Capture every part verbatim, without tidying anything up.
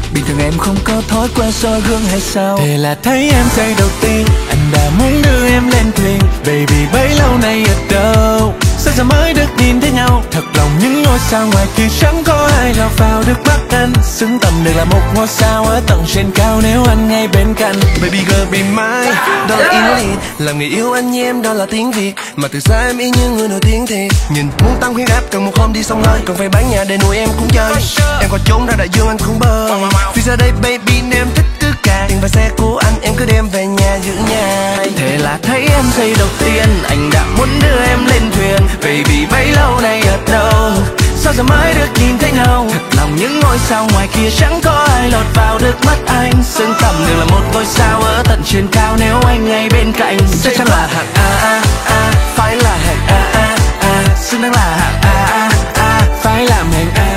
Bình thường em không có thói quen soi gương hay sao? Thế là thấy em giây đầu tiên, anh đã muốn đưa em lên thuyền. Baby bấy lâu nay ở đâu? Sao giờ mới được nhìn thấy nhau? Thật lòng những ngôi sao ngoài kia chẳng có ai lọt vào được mắt anh. Xứng tầm được là một ngôi sao ở tầng trên cao nếu anh ngay bên cạnh. Baby girl be mine, đó là yêu liệt. Làm người yêu anh như em đó là tiếng Việt. Mà từ xa em y như người nổi tiếng thiệt. Nhìn muốn tăng huyết áp cần một hôm đi sông hơi. Còn phải bán nhà để nuôi em cũng chơi. Em còn trốn ra đại dương anh cũng bơi. Vì giờ đây baby nếu em thích cứ cài tiền và xe của anh em cứ đem về nhà giữ nhà. Thế là thấy em giây đầu tiên, anh đã muốn đưa em lên thuyền. Baby bấy lâu nay ở đâu? Sao giờ mới được nhìn thấy nhau? Thật lòng những ngôi sao ngoài kia chẳng có ai lọt vào được mắt anh. Xứng tầm được là một ngôi sao ở tận trên cao nếu anh ngay bên cạnh. Chắc chắn là hạng A A A, phải là hạng A A A, xứng đáng là hạng A A A, phải làm hạng A.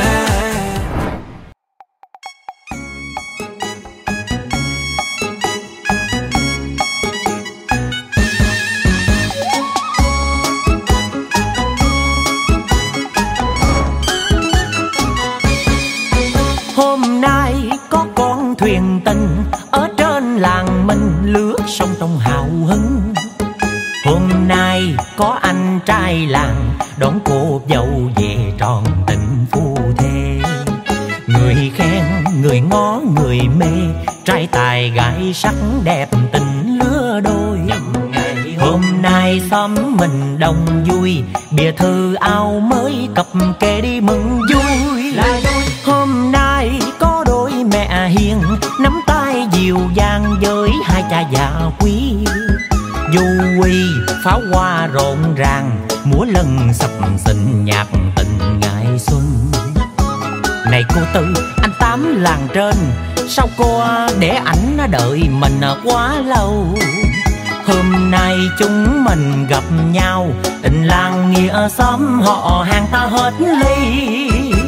Hôm nay có con thuyền tình ở trên làng mình lướt sông trong hào hứng. Hôm nay có anh trai làng đón cô dâu về tròn tình phu thê. Người khen, người ngó, người mê, trai tài gái sắc đẹp tình lứa đôi. Hôm nay xóm mình đông vui, bìa thư áo mới cặp kê đi mừng vui. Hôm nay có đôi mẹ hiền nắm tay dịu dàng với hai cha già quý. Du quy pháo hoa rộn ràng, múa lân sập sình nhạc tình ngày xuân. Này cô Tư, anh Tám làng trên, sao cô để ảnh đợi mình quá lâu? Hôm nay chúng mình gặp nhau, tình làng nghĩa xóm họ hàng ta hết ly.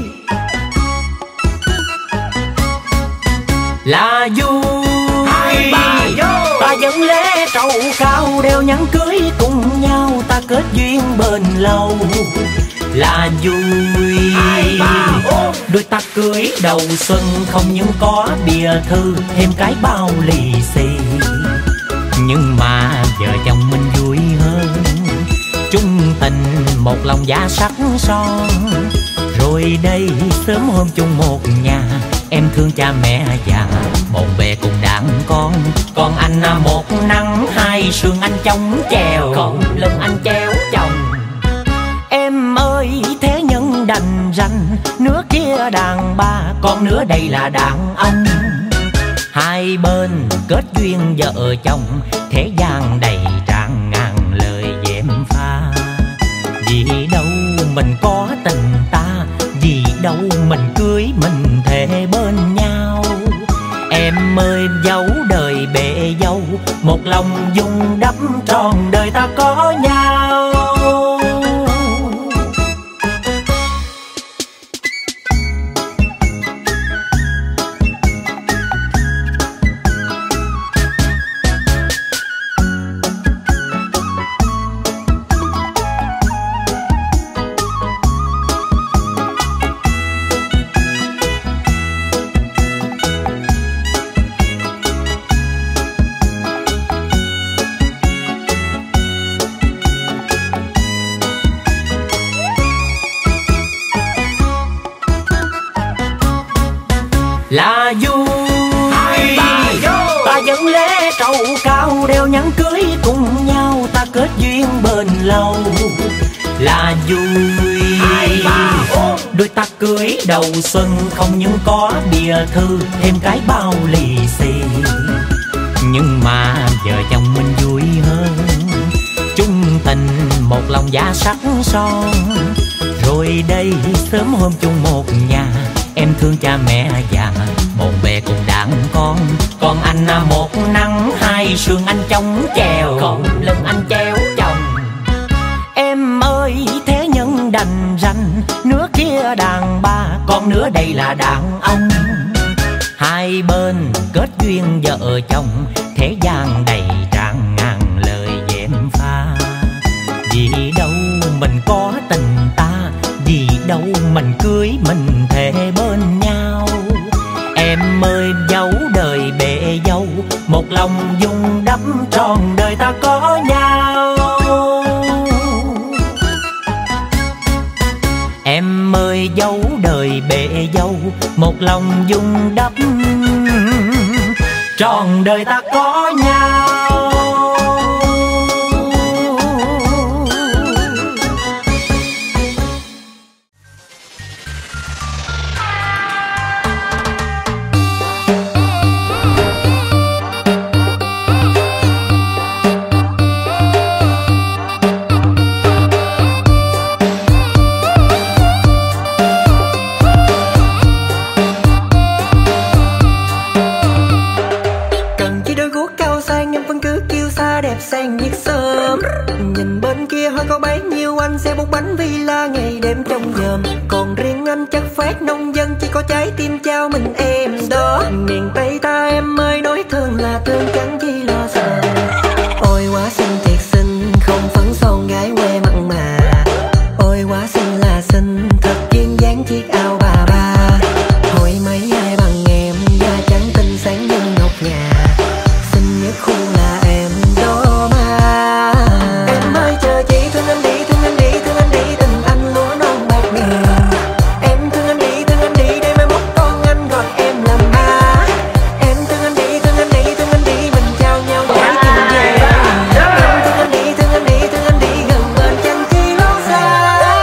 Là vui hai ba vô, ta dẫn lễ trầu cao đeo nhẫn cưới cùng nhau, ta kết duyên bền lâu. Là vui hai ba đôi ta cưới đầu xuân, không những có bìa thư thêm cái bao lì xì. Nhưng mà vợ chồng mình vui hơn, chung tình một lòng giá sắc son. Rồi đây sớm hôm chung một nhà, em thương cha mẹ già, bộn bề cùng đàn con. Còn anh một nắng hai sương anh chống chèo, còn lưng anh treo chồng. Em ơi thế nhân đành ranh, nửa kia đàn bà, còn nửa đây là đàn ông. Hai bên kết duyên vợ chồng, thế gian đầy tràn ngàn lời dèm pha. Vì đâu mình có tình ta, vì đâu mình cưới mình thề bên nhau. Em ơi dấu đời bể dâu, một lòng dung đắp tròn đời ta có nhau. Là vui hai ba vô, ta dẫn lễ trầu cao đeo nhẫn cưới cùng nhau, ta kết duyên bền lâu. Là vui hai ba đôi ta cưới đầu xuân, không những có bìa thư thêm cái bao lì xì. Nhưng mà vợ chồng mình vui hơn, chung tình một lòng giá sắc son. Rồi đây sớm hôm chung một nhà, em thương cha mẹ già, bộn bề cùng đàn con. Còn anh một nắng hai sương anh chống chèo, còn lưng anh treo chồng. Em ơi thế nhân đành ranh, nửa kia đàn bà, còn nửa đây là đàn ông. Hai bên kết duyên vợ chồng, thế gian đầy tràn ngàn lời dèm pha. Vì đâu mình có tình ta, vì đâu mình cưới mình thề bên nhau. Em ơi một lòng dung đắp trọn đời ta có nhau. Em ơi dấu đời bể dâu, một lòng dung đắp trọn đời ta có nhau. Sang nhiệt sớm nhìn bên kia hơi có bấy nhiêu anh xe bút bánh villa ngày đêm trong nhờm, còn riêng anh chất phát nông dân chỉ có trái tim trao mình em đó. Miền Tây ta em ơi nói thương là thương chẳng chi lo sợ. Ôi quá xinh thiệt xinh không phấn son gái quê mặn mà. Ôi quá xinh là xinh thật duyên dáng chiếc áo bà ba. Hỏi mấy ai bằng em da trắng tinh sáng như ngọc ngà. Xinh nhất khu là em đó. Em ơi chờ chị thương anh đi thương anh đi thương anh đi tình anh lúa non bạc ngàn. Em thương anh đi thương anh đi để mai mốt con anh gọi em làm ba. Em thương anh đi thương anh đi thương anh đi mình trao nhau trái tim về. Em thương anh đi thương anh đi thương anh đi gần bên chẳng chi lo xa.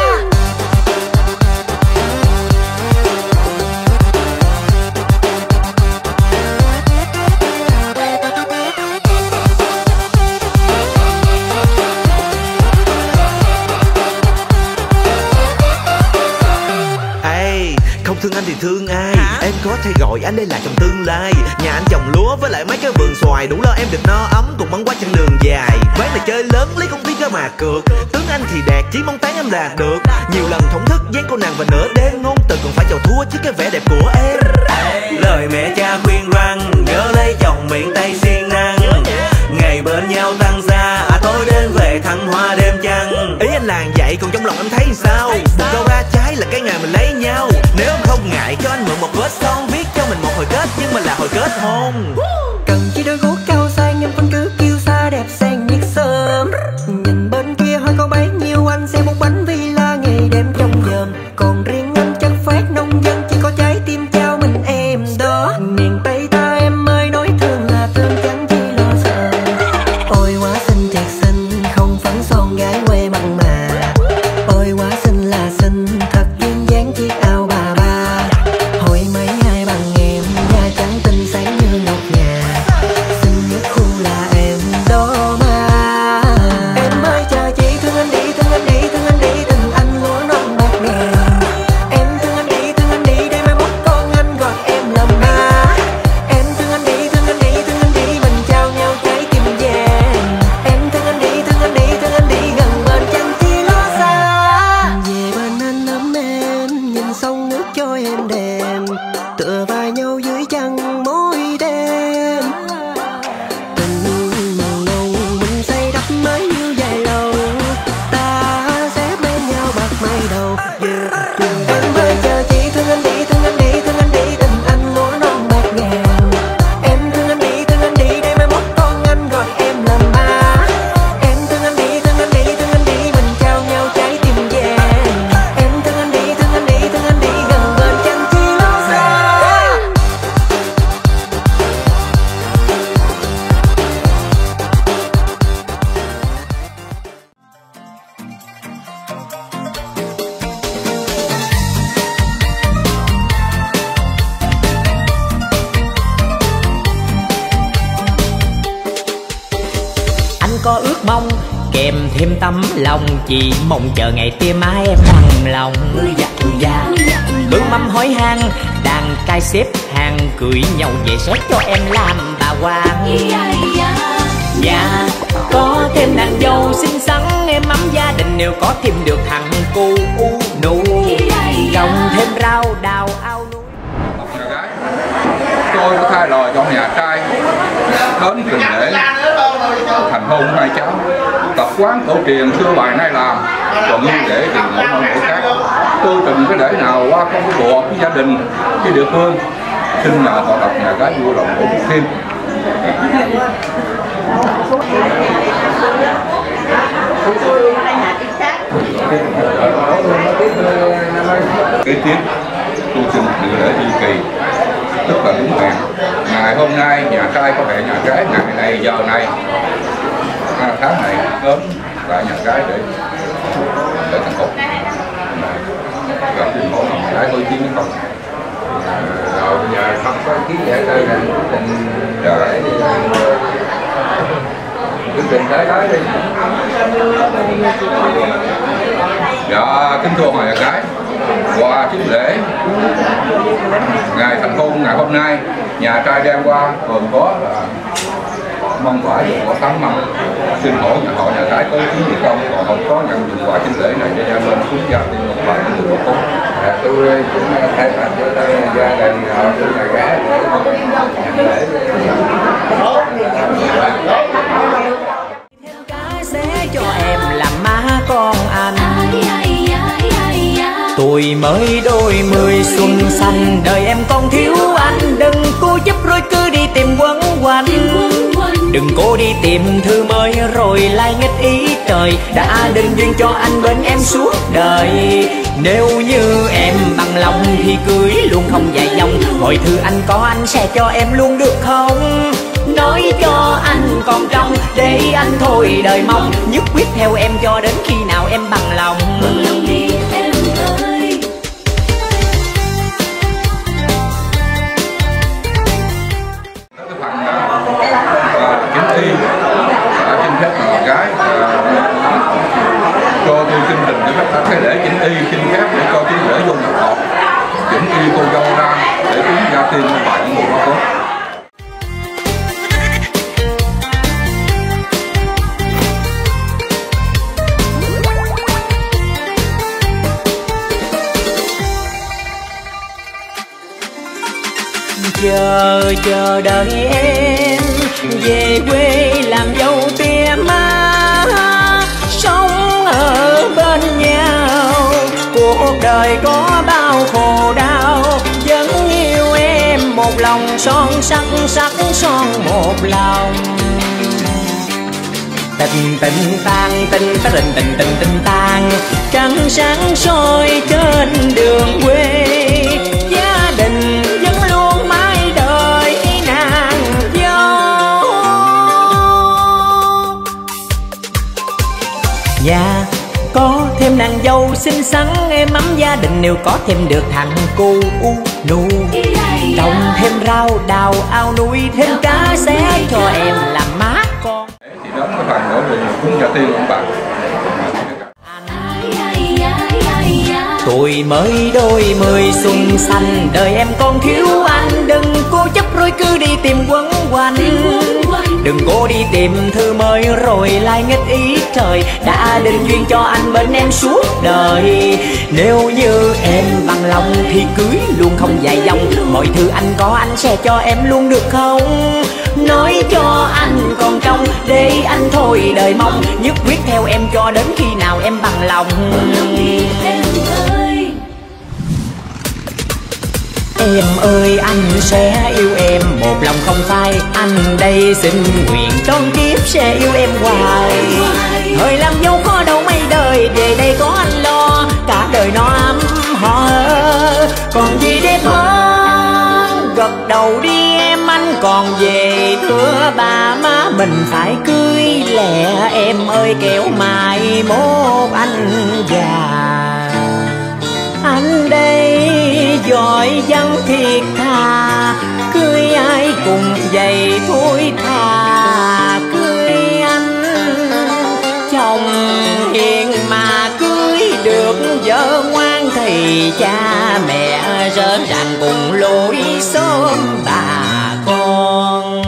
Không thương anh thì thương ai? Hả? Em có thể gọi anh đây là chồng tương lai. Nhà anh trồng lúa với lại mấy cái vườn xoài, đủ lo em được no ấm cùng bắn qua chặng đường dài. Ván này chơi lớn lấy công ty cơ mà cược. Tướng anh thì đẹp chỉ mong tán em đạt được. Nhiều lần thổn thức dán cô nàng và nửa đêm ngôn từ còn phải chầu thua chứ cái vẻ đẹp của em. Lời mẹ cha khuyên rằng nhớ lấy chồng miền Tây siêng năng. Ngày bên nhau tăng xa à, tối đến về thăng hoa đêm trăng. Ý anh làng vậy còn trong lòng em thấy sao? Một câu ra trái là cái ngày mình lấy nhau. Nếu em không ngại cho anh mượn một vết son viết cho mình một hồi kết nhưng mà là hồi kết hôn. Cần chỉ đôi guốc cao sang em vẫn cứ kêu xa đẹp sang nhiệt sớm. Nhìn bên kia hơi có bấy nhiêu anh xe bút bánh villa ngày đêm trong nhờm, còn riêng anh chất phát nông dân chỉ có trái tim trao mình em đó. Miền Tây ta em ơi nói thương là thương chẳng chi lo sợ. Ôi quá xinh thiệt xinh không phấn son gái quê mặn mà. Ôi quá xinh là xinh thật duyên dáng chiếc áo bà ba. Hỏi mấy ai bằng em da trắng tinh sáng như ngọc ngà. Xinh nhất khu là em đó mà. Em ơi chờ chị thương anh đi thương anh đi thương anh đi tình anh lúa non bạc ngàn. Em thương anh đi thương anh đi để mai mốt con anh gọi em làm ba. Em thương anh đi thương anh đi thương anh đi mình trao nhau trái tim vàng. Em thương anh đi thương anh đi thương anh đi gần bên chẳng chi lo xa. Về bên anh ấm em nhìn sông nước trôi êm đềm, tựa vai nhau dưới trăng mối đêm. Tình màu nồng mình xây đắp mới như dài lâu, ta sẽ bên nhau bạc mai đầu. Em ơi chờ chị thương anh đi thương anh đi thương anh đi tình anh lúa non bạc ngàn. Em thương anh đi thương anh đi để mai mốt con anh gọi em làm ba. Em thương anh đi thương anh đi thương anh đi mình trao nhau trái tim vàng. Em thương anh đi thương anh đi thương anh đi gần bên chẳng chi lo xa. Anh có ước mong kèm thêm tấm lòng, chỉ mong chờ ngày tia má em bằng lòng. Bưng mâm hỏi han đàn cai xếp hàng cưới nhau về xét cho em làm bà quan. Dạ có thêm nàng dâu xinh xắn em ấm gia đình, nếu có thêm được thằng cu u nụ trồng thêm rau đào ao núi. Nhà gái tôi có thay lời cho nhà trai đến trình lễ thành hôn hai cháu. Tập quán cổ truyền xưa bài nay làm còn như để thì mỗi mỗi mỗi khác. Tôi trình cái lễ nào qua công cái bộ cái gia đình cái địa phương xin nhờ họ đọc nhà gái vui lòng ủng thêm Kế tiếp tôi xin dự lễ duy kỳ, tức là đúng hẹn. Ngày hôm nay nhà trai có hẹn nhà gái ngày này giờ này tháng này đến lại nhà gái để để thành hôn. Gặp xin hỏi nhà gái có ý kiến không? Rồi bây giờ không có ý kiến vậy thôi là quyết định để quyết định tới đó đi. Dạ kính thưa nhà gái, qua chức lễ ngày thành hôn ngày hôm nay nhà trai đem qua gồm có là mâm quả dùng có tám mâm. Xin hỏi nhà họ nhà gái có ý kiến gì không? Còn không có nhận dùng quả chính lễ này để đem lên cúng gia tiên một vài người có cúng. À, tôi cũng thay mặt cho gia đình họ của nhà gái để nhận lễ. Cái sẽ cho em làm má con anh. Tuổi mới đôi mươi xuân xanh, đời em còn thiếu anh. Đừng cố chấp rồi cứ đi tìm quấn quanh. Đừng cố đi tìm thư mới rồi lại nghịch ý trời. Đã định duyên cho anh bên em suốt đời. Nếu như em bằng lòng thì cưới luôn không dài dòng. Mọi thứ anh có anh sẽ cho em luôn được không? Nói cho anh còn trong để anh thôi đời mong. Nhất quyết theo em cho đến khi nào em bằng lòng. Chính y đã xin phép nhà gái cho tôi xin trình cho các cái lễ chính y xin phép để cho cái lễ vô nhập học chính y cô dâu ra để cúng gia tiên một vài những người có tốt. Chờ chờ đợi em về quê làm dâu tia má, sống ở bên nhau. Cuộc đời có bao khổ đau, vẫn yêu em một lòng son sắc sắc son một lòng. Tình tình tang tình ta tình tình tình tình tang, trăng sáng soi trên đường quê. Gia đình vẫn luôn mãi đợi nàng dâu. Nhà có thêm nàng dâu xinh xắn êm ấm, gia đình nếu có thêm được thằng cu nu. Trồng thêm rau đào ao nuôi thêm cá sẽ cho em làm má con. Thì đó cái phần nữa về cúng gia tiên ông bà. Tuổi mới đôi mươi xuân xanh, đời em còn thiếu anh. Đừng cố chấp rồi cứ đi tìm quấn quanh. Đừng cố đi tìm thư mới rồi lại nghịch ý trời. Đã định duyên cho anh bên em suốt đời. Nếu như em bằng lòng thì cưới luôn không dài dòng. Mọi thứ anh có anh sẽ cho em luôn được không? Nói cho anh còn trong để anh thôi đời mong. Nhất quyết theo em cho đến khi nào em bằng lòng. Em ơi anh sẽ yêu em một lòng không phai. Anh đây xin nguyện trong kiếp sẽ yêu em hoài. Thời làm dâu khó đâu mấy đời, về đây có anh lo cả đời nó ấm họ. Còn gì đẹp hơn, gật đầu đi em anh còn về. Thưa bà má mình phải cưới lẹ em ơi, kẻo mai mốt anh già. Anh đây giỏi văn thiệt thà, cưới ai cùng vậy thôi thà cưới anh. Chồng hiền mà cưới được vợ ngoan thì cha mẹ rỡ ràng cùng lối xóm bà con.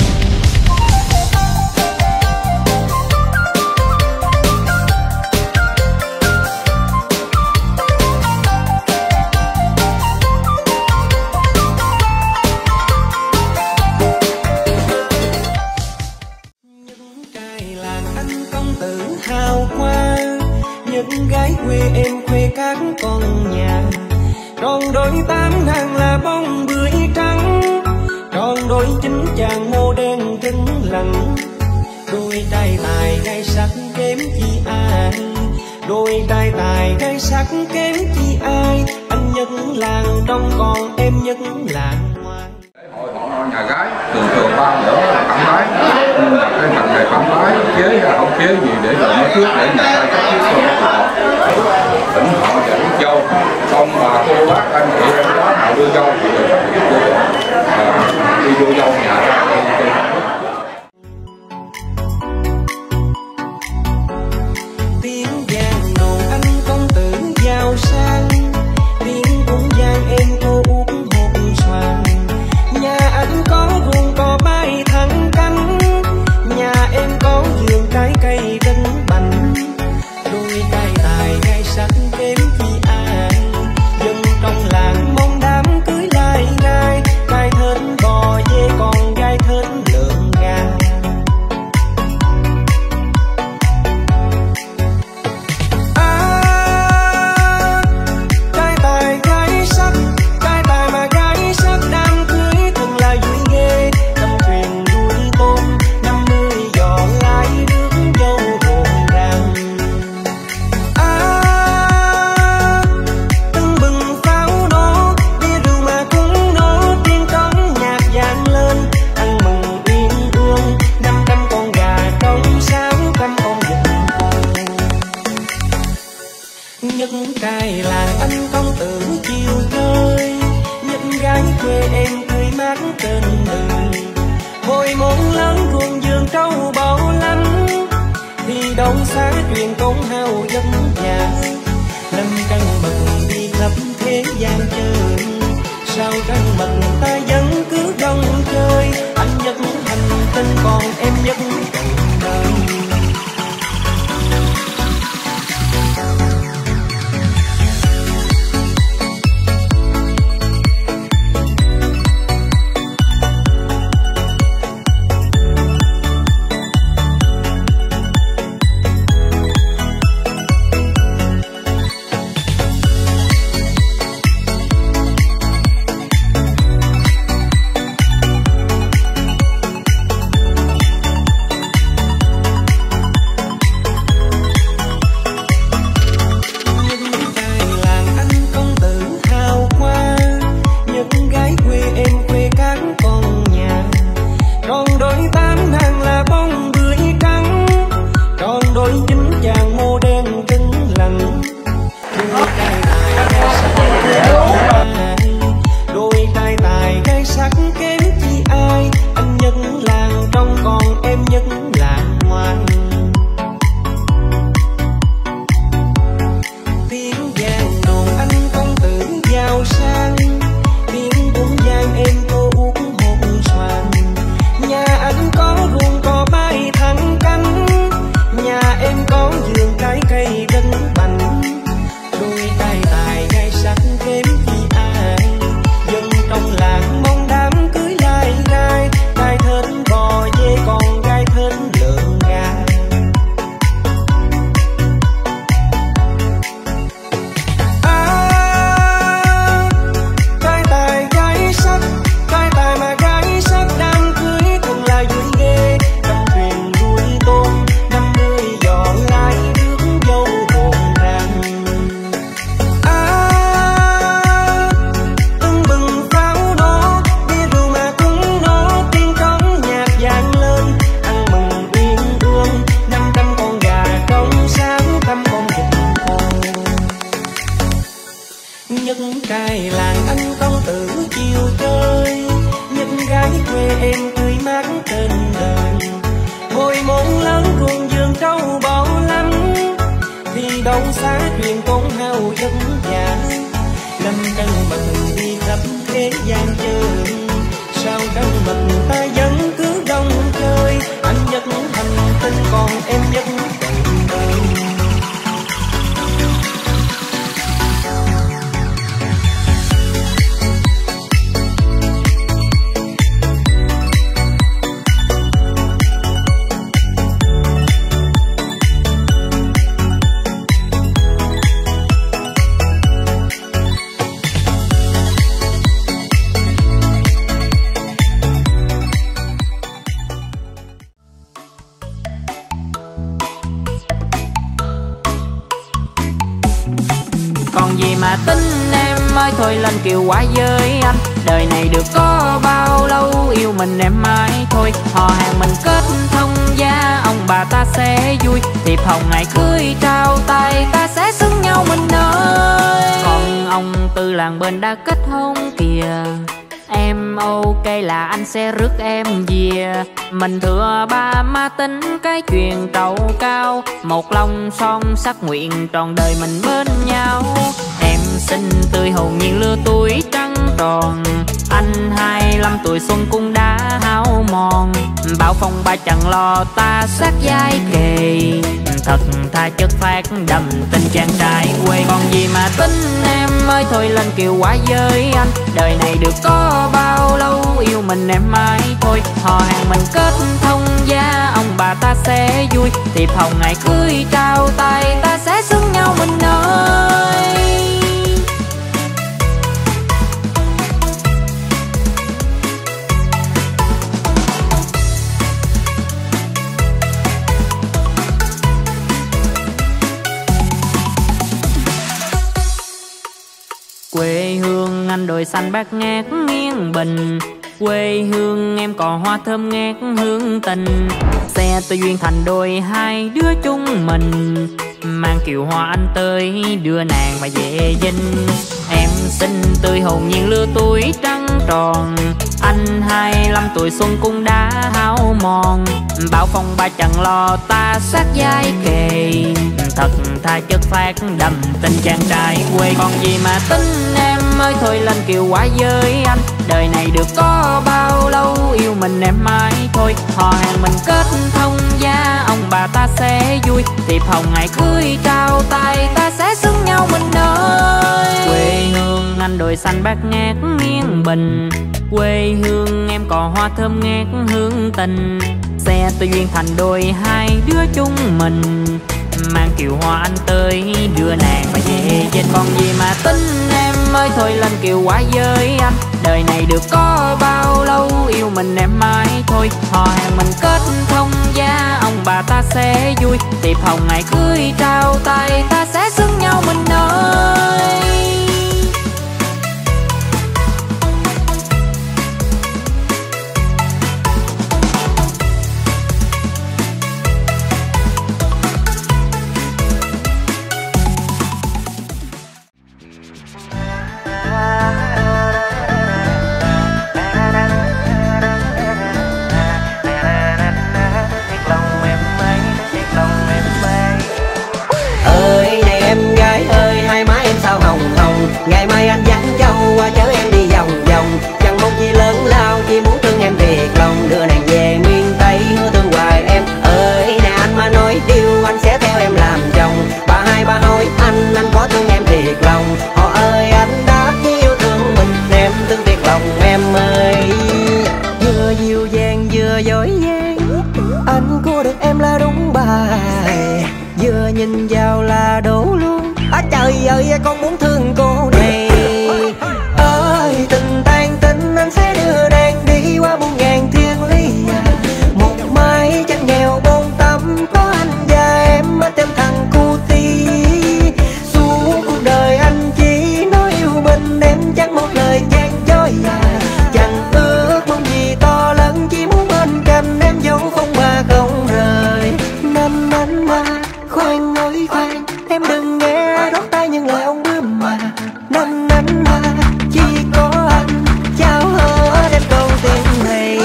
Những gái quê em quê các con nhà, tròn đôi tám nàng là bông bưởi trắng, tròn đôi chín chàng ngô đen. lặng. Đôi trai tài gái sắc kém chi ai, đôi trai tài gái sắc kém chi ai. Anh nhất làng trong còn em nhất làng ngoài. Hội họ nhà gái thường thường ba bữa là tặng gái, nhưng mà cái ngành này tặng gái chế là không chế gì để rồi nó trước để nhà trai cấp thiết cho họ tỉnh họ để dâu. Ông bà cô bác anh chị em đó nào đưa dâu thì đều phải biết cô đi vô dâu nhà ra. Tiếng vang đồ anh công tử giàu sang, tiếng cũng vang em cô út hột xoàn. Nhà anh có vườn cỏ bay thẳng cánh, nhà em có vườn trái cây rinh bành. Đôi trai tài gái sắc kém chi ai, dân trong làng mong đám cưới lai ngay. Trai thết bò dê còn gái thết lợn gà. Nhất trai làng anh công tử chiều chơi, nhất gái quê em tươi mát trên đời. Hồi môn lớn ruộng vườn trâu bò lắm, thì đâu xa truyền công hao dân già. Năm căn bần đi khắp thế gian chơi, sao căn bần ta vẫn cứ đông chơi. Anh nhất hành tinh còn em nhất trọn đời. mà tính em ơi thôi lên kiều quá với anh. Đời này được có bao lâu yêu mình em mãi thôi. Họ hàng mình kết thông gia ông bà ta sẽ vui. Thiệp hồng ngày cưới trao tay ta sẽ xứng nhau mình ơi. Còn ông Tư làng bên đã kết hôn kìa. Em ok là anh sẽ rước em về. Mình thừa ba má tính cái chuyện trầu cao. Một lòng son sắc nguyện tròn đời mình bên nhau. Em xinh tươi hồn nhiên lứa tuổi trắng tròn. Anh hai lăm tuổi xuân cũng đã hao mòn. Bao phong ba chẳng lo ta sát vai kề. Thật tha chất phát đậm tình chàng trai quê. Còn gì mà tính em ơi thôi lên kiều quá với anh. Đời này được có bao lâu yêu mình em mãi thôi. Họ hàng mình kết thông gia ông bà ta sẽ vui. Thiệp hồng ngày cưới trao tay ta sẽ xứng nhau mình ơi. Quê hương anh đồi xanh bát ngát nghiêng bình. Quê hương em còn hoa thơm ngát hương tình. Xe tôi duyên thành đôi hai đứa chúng mình. Mang kiều hoa anh tới đưa nàng mà về dinh. Em xinh tươi hồn nhiên lứa tuổi trắng tròn. Anh hai lăm tuổi xuân cũng đã hao mòn. Bao phong ba chẳng lo ta sát vai kề. Thật tha chất phát đậm tình chàng trai quê. Còn gì mà tính em ơi thôi lên kiều quá với anh. Đời này được có bao lâu yêu mình em mãi thôi. Họ hàng mình kết thông gia ông bà ta sẽ vui. Thiệp hồng ngày cưới trao tay ta sẽ xứng nhau mình ơi. Quê hương anh đồi xanh bát ngát nghiêng bình. Quê hương em còn hoa thơm ngát hương tình. Xe tôi duyên thành đôi hai đứa chúng mình. Mang kiều hoa anh tới đưa nàng mà về dinh. Còn gì mà tính em ơi thôi lên kiều quá với anh. Đời này được có bao lâu yêu mình em mãi thôi. Họ hàng mình kết thông gia ông bà ta sẽ vui. Thiệp hồng ngày cưới trao tay ta sẽ xứng nhau mình ơi. Ngày mai anh dắt châu qua chở em đi vòng vòng. Chẳng mong gì lớn lao chỉ muốn thương em thiệt lòng. Đưa nàng về miền Tây hứa thương hoài em ơi. Nè anh mà nói điều anh sẽ theo em làm chồng. Bà hai bà hỏi anh anh có thương em thiệt lòng. Họ ơi anh đã yêu thương mình em thương thiệt lòng em ơi. Vừa dịu dàng vừa dối dàng anh cô được em là đúng bài. Vừa nhìn vào là đổ luôn. À trời ơi con muốn thương cô này ơi. Tình tan tình anh sẽ đưa nàng đi qua muôn ngàn thiên lý. Một mái chân nghèo bôn tắm có anh và em thêm thằng cu ti. Suốt cuộc đời anh chỉ nói yêu mình em chẳng một lời gian dối. Chẳng ước mong gì to lớn chỉ muốn bên cạnh em dấu phong ba không rời. Năm anh mà khoan ơi khoan em đừng nghe rót tay những lời ông bướm mà. Năm anh mà chỉ có anh trao hết em câu tiếng này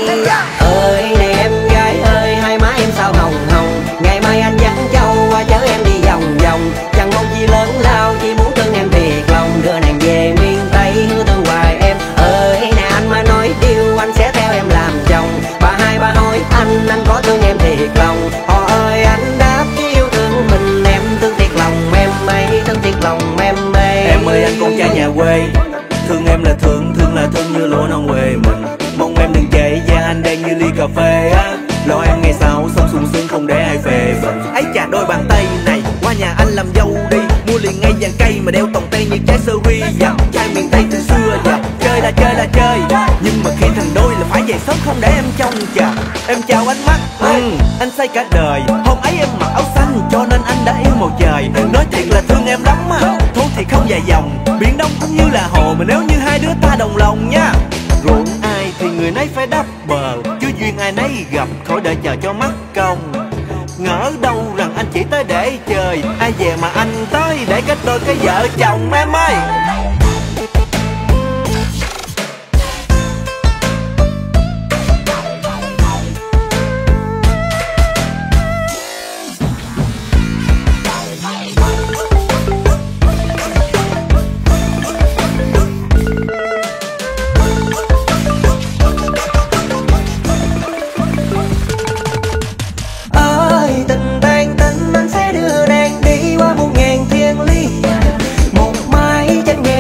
ơi. Này em gái ơi hai má em sao hồng hồng. Ngày mai anh dắt châu qua chở em đi vòng vòng. Chẳng mong gì lớn lao chỉ muốn thương em thiệt lòng. Đưa nàng về miền Tây hứa thương hoài em ơi. Nè anh mà nói điều anh sẽ theo em làm chồng. Bà hai bà hỏi anh anh có thương em thiệt lòng. Họ ơi anh đáp yêu thương mình em thương thiệt lòng em ơi. Thương thiệt lòng em ơi. Em ơi anh con trai nhà quê. Thương em là thương, thương là thương như lúa non quê mình. Mong em đừng chạy da anh đang như ly cà phê á. Lo em ngày sau sống sung sướng không để ai phê bình. Ấy chà đôi bàn tay này qua nhà anh làm dâu đi. Mua liền ngay vàng cây mà đeo tòng tay như trái sơ ri. Dạ, trai miền Tây từ xưa dạ. Chơi là chơi là chơi. Nhưng mà khi thành đôi là phải về sớm không để em trông chờ. Em chào ánh mắt ừ, anh say cả đời. Hôm ấy em mặc áo xanh cho nên anh đã yêu màu trời. Nói thiệt là thương em lắm á. Thôi thiệt không dài dòng, biển Đông cũng như là hồ, mà nếu như hai đứa ta đồng lòng nha. Ruộng ai thì người nấy phải đắp bờ, chứ duyên ai nấy gặp, khỏi đợi chờ cho mắc công. Ngỡ đâu rằng anh chỉ tới để chơi, ai về mà anh tới để kết đôi cái vợ chồng em ơi. Tình anh sẽ đưa nàng đi qua muôn ngàn thiên lý, một mai chẳng nghe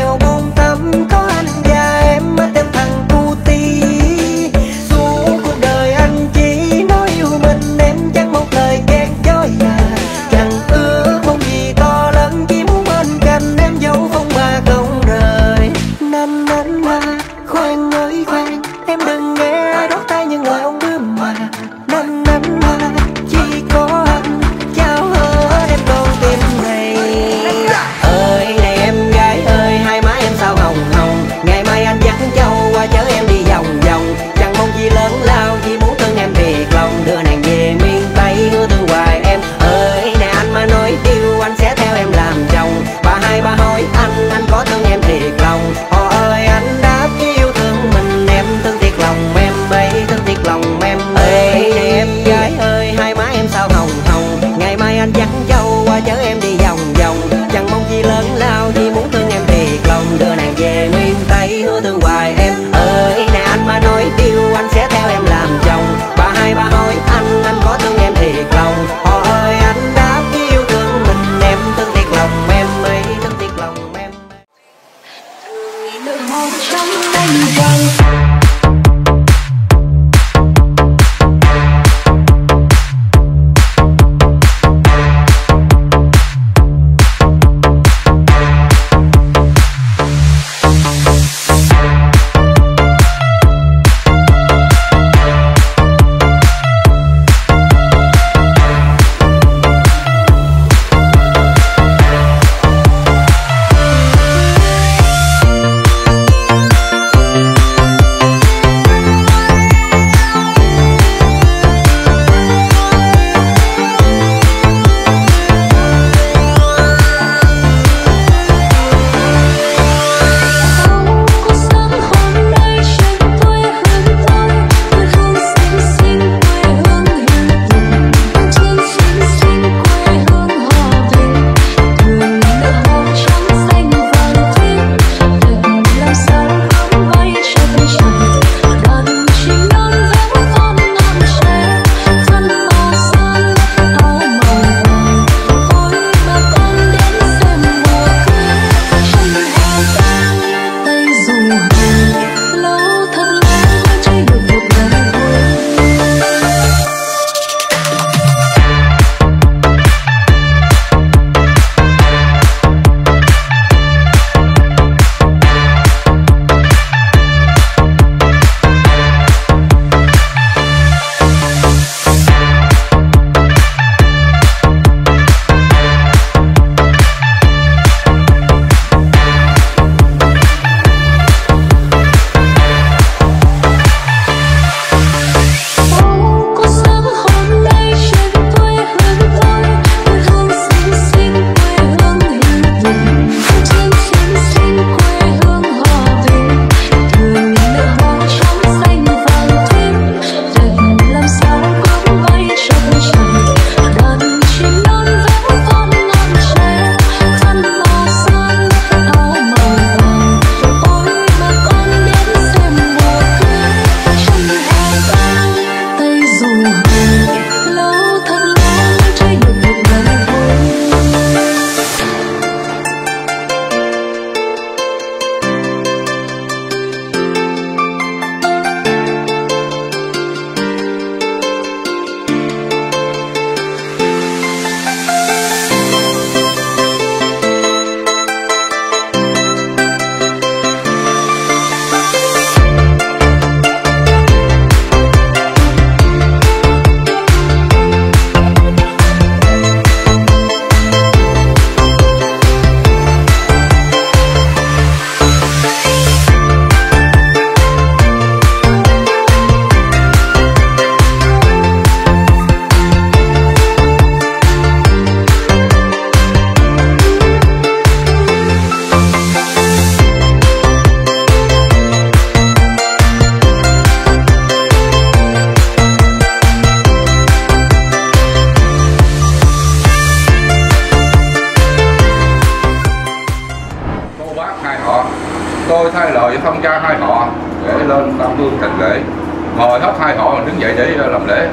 lên tam hương thành lễ. Mời hết hai họ đứng dậy để làm lễ.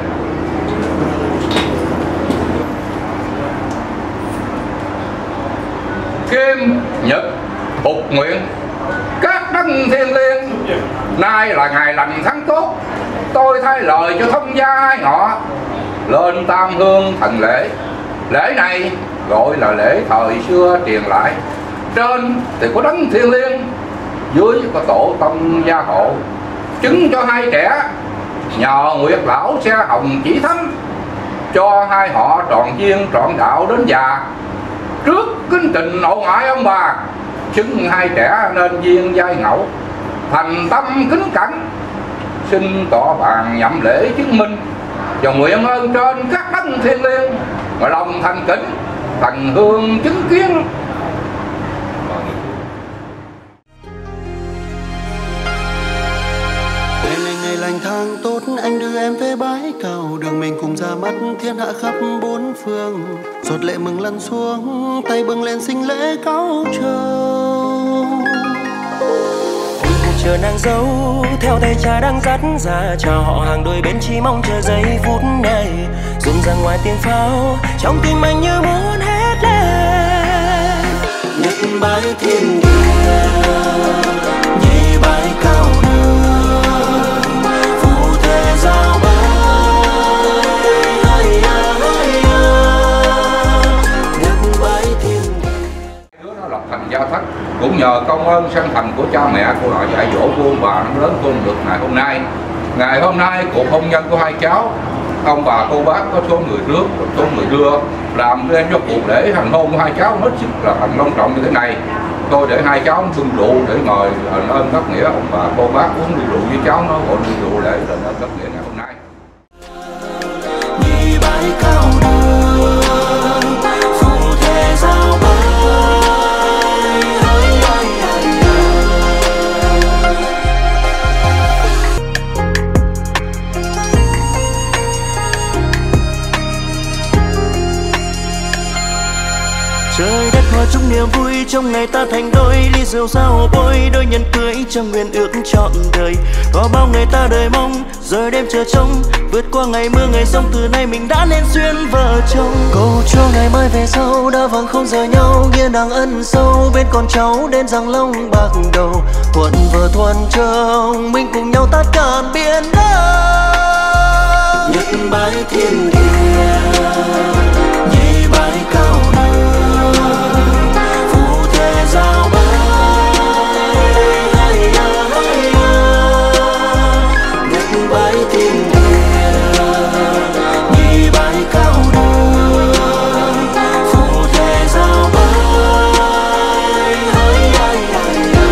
Kim Nhật phục nguyện các đấng thiên liêng, nay là ngày lành tháng tốt, tôi thay lời cho thông gia hai họ lên tam hương thành lễ. Lễ này gọi là lễ thời xưa truyền lại, trên thì có đấng thiên liêng, dưới có tổ tông gia hộ, chứng cho hai trẻ nhờ nguyệt lão xe hồng chỉ thánh, cho hai họ tròn duyên trọn đạo đến già. Trước kính trình nội ngoại ông bà, xưng hai trẻ nên duyên giai ngẫu, thành tâm kính cẩn, xin tỏ bàn nhậm lễ chứng minh, và nguyện ơn trên các đấng thiên liêng mà lòng thành kính thần hương chứng kiến. Ngày lành tháng tốt, anh đưa em về bãi cào, đường mình cùng ra mắt thiên hạ khắp bốn phương. Giọt lệ mừng lăn xuống, tay bưng lên sinh lễ cáo trầu. Chờ nàng dâu theo tay cha đang dắt ra, chào họ hàng đôi bên chỉ mong chờ giây phút này. Rộn ra ngoài tiếng pháo, trong tim anh như muốn hét lên. Nhất bái thiên địa, nhị bái cao đường, phù thế giao bái, hay à hay à. Nhất bái thiên địa. Đứa nó lập thành gia thất, cũng nhờ công ơn sinh thành của cha mẹ của họ dạy dỗ của ông bà nó lớn khôn được ngày hôm nay. Ngày hôm nay cuộc hôn nhân của hai cháu, ông bà cô bác có số người trước, số người đưa, làm nên cho cuộc lễ hành hôn của hai cháu hết sức là thành long trọng như thế này. Tôi để hai cháu bưng rượu để mời đền ơn đáp nghĩa ông bà cô bác uống ly rượu với cháu, nó gọi ly rượu để đền ơn đáp nghĩa ngày hôm nay. Nhị bái cao đường, phù thế giao bái. Trời đất hòa chung niềm vui trong ngày ta thành đôi, ly rượu sao bôi đôi nhân cưới trong nguyện ước trọn đời. Có bao ngày ta đời mong rồi đêm chờ trông, vượt qua ngày mưa ngày sông, từ nay mình đã nên duyên vợ chồng. Cầu cho ngày mai về sau đã vắng không rời nhau, nghĩa nàng ân sâu bên con cháu đến răng long bạc đầu. Thuận vợ thuận chồng mình cùng nhau tát cạn biển đông. Nhất bái thiên địa, nhị bái cao đường, phù thế giao bái, hay à hay à. Nhất bái thiên địa, nhị bái cao đường, phù thế giao bái, hay hay hay à.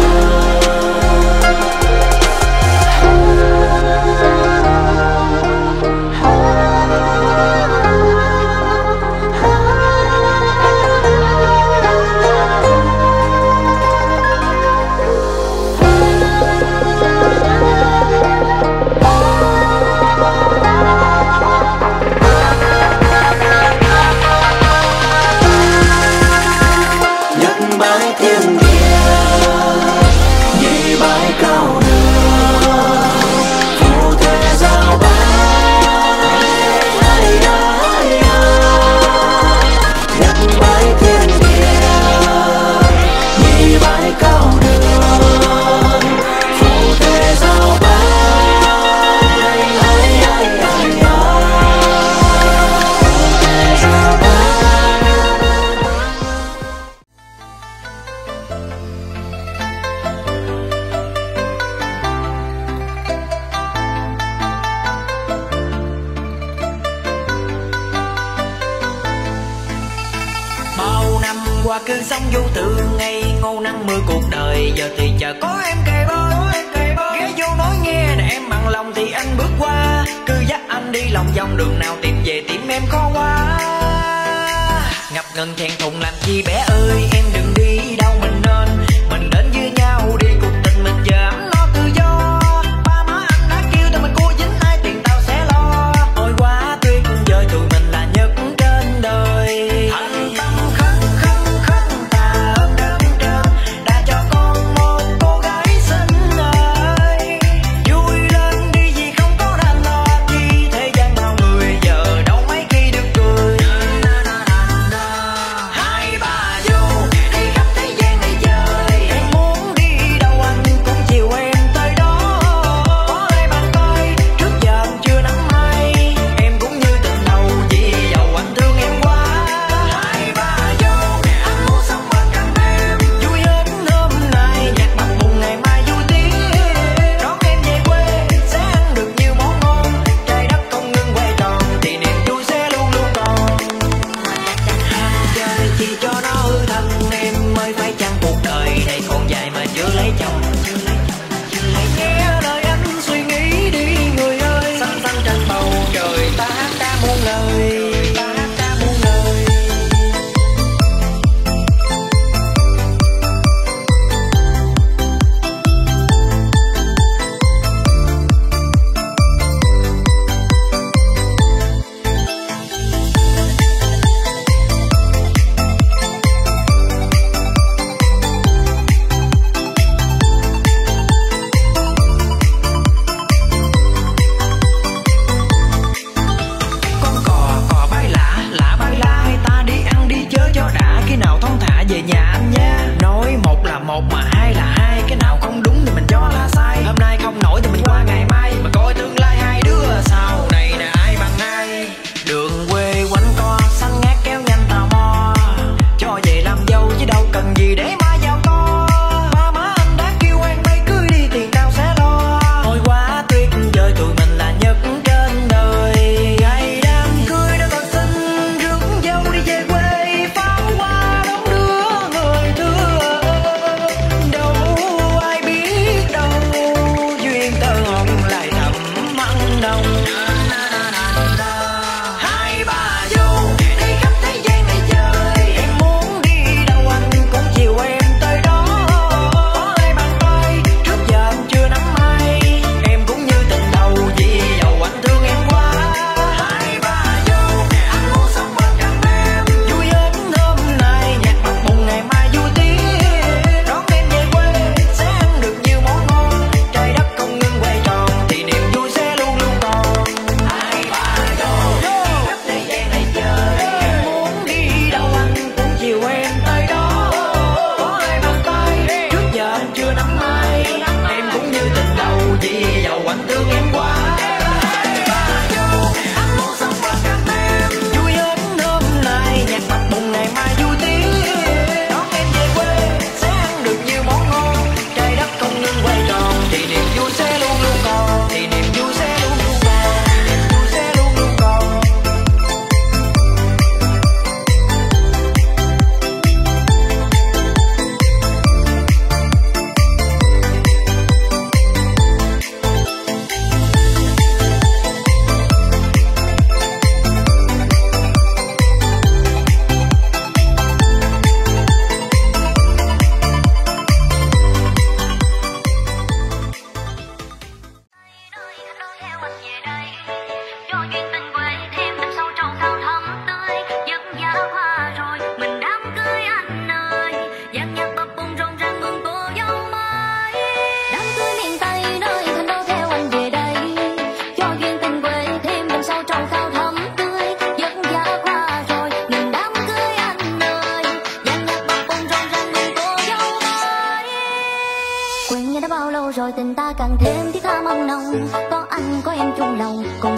qua cứ sống vô tư ngây ngô nắng mưa cuộc đời, giờ thì chờ có em kề bên ghé vô nói nghe để em bằng lòng thì anh bước qua, cứ dắt anh đi lòng vòng đường nào tìm về tìm em khó quá. Ngập ngừng thẹn thùng làm chi bé ơi, em đừng đi đâu mình nên mình đến với nhau đi, cuộc tình mình giờ ấm no tự do. Ba má anh đã kêu tụi mình cua dính ai tiền tao sẽ lo, ôi quá tuyệt vời tụi mình là nhất trên đời. Thành tâm khấn khấn khấn ta ơn đớm đớm đã cho con một cô gái xinh ơi,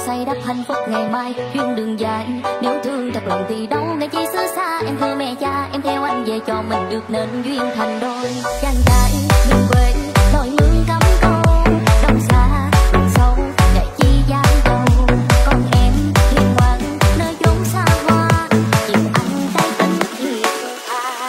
xây đắp hạnh phúc ngày mai. Duyên đường dài nếu thương thật lòng thì đâu ngày chi xứ xa. Em thưa mẹ cha em theo anh về cho mình được nên duyên thành đôi. Chàng trai miền quê đôi mương cắm câu đông xa rừng sâu ngày chi gian đầu. Còn em hiền ngoan nơi chốn xa hoa chịu anh cái tính hiền tha.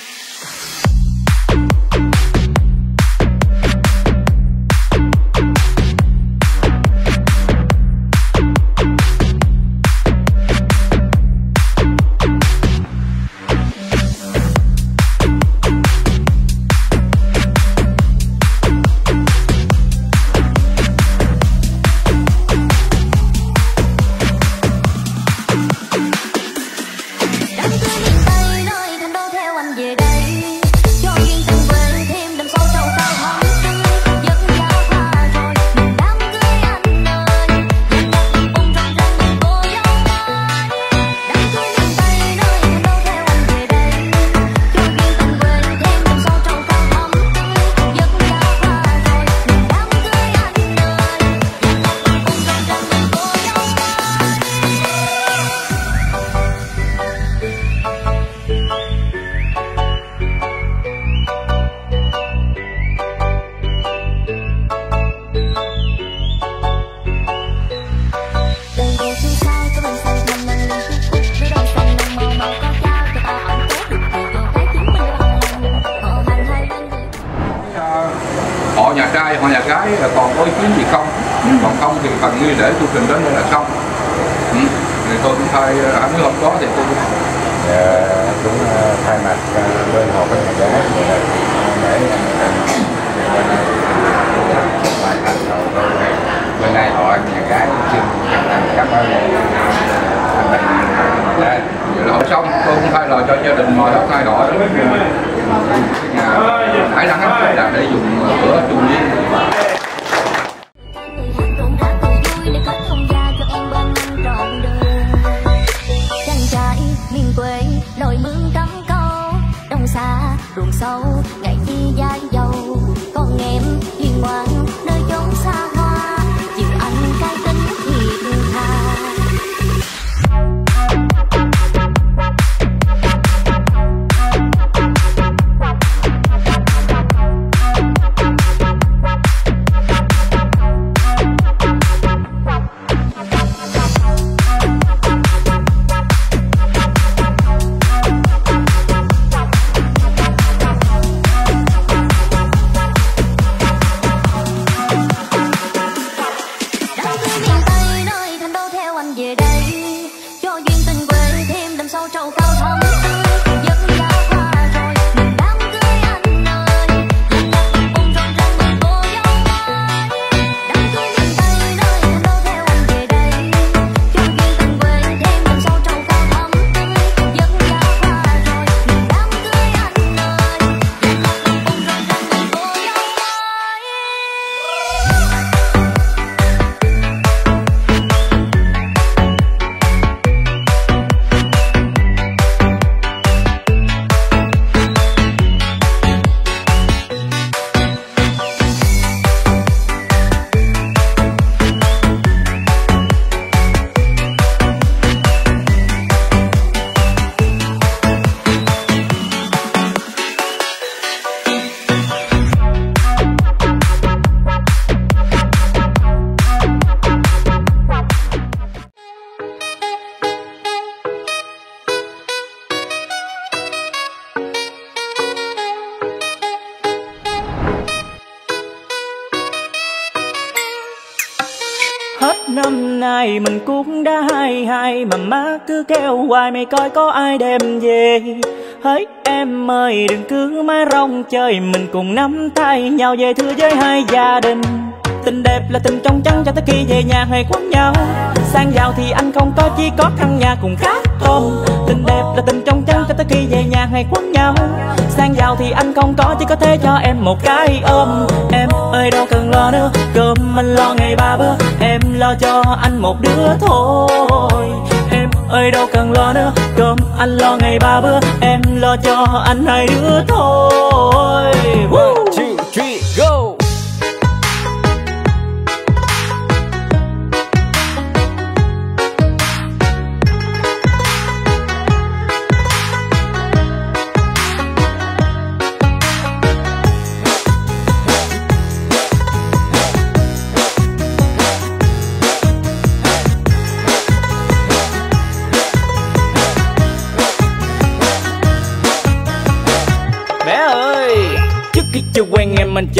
Họ nhà trai, họ nhà gái còn có ý kiến gì không? Còn không thì phần nghi lễ tu trình đến đây là xong. Ừ. Thì tôi cũng thay, nếu không có thì tôi cũng dạ, cũng thay mặt bên họ bên nhà gái để bên này họ nhà gái xin cảm ơn anh bạn. Vậy là xong, tôi cũng thay lời cho gia đình mời các thay đổi đến nhà Hải Đăng Ấp là để dùng bữa chung với. Đồi mương cắm câu đông xa ruộng sâu ngày chi gian dầu. Còn em hiền ngoan nơi chốn xa hoa chịu anh cái tính hiền tha. Hết năm nay mình cũng đã hai hai mà má cứ kêu hoài mày coi có ai đem về. Hỡi em ơi đừng cứ mãi rong chơi, mình cùng nắm tay nhau về thưa với hai gia đình. Tình đẹp là tình trong trắng cho tới khi về nhà hay quấn nhau. Sang giàu thì anh không có, chỉ có căn nhà cùng khát tôm. Tình đẹp là tình trong trắng cho tới khi về nhà hay quấn nhau. Sang giàu thì anh không có, chỉ có thể cho em một cái ôm. Em ơi đâu cần lo nữa, cơm anh lo ngày ba bữa. Em lo cho anh một đứa thôi. Em ơi đâu cần lo nữa, cơm anh lo ngày ba bữa. Em lo cho anh hai đứa thôi. One, two, three, go.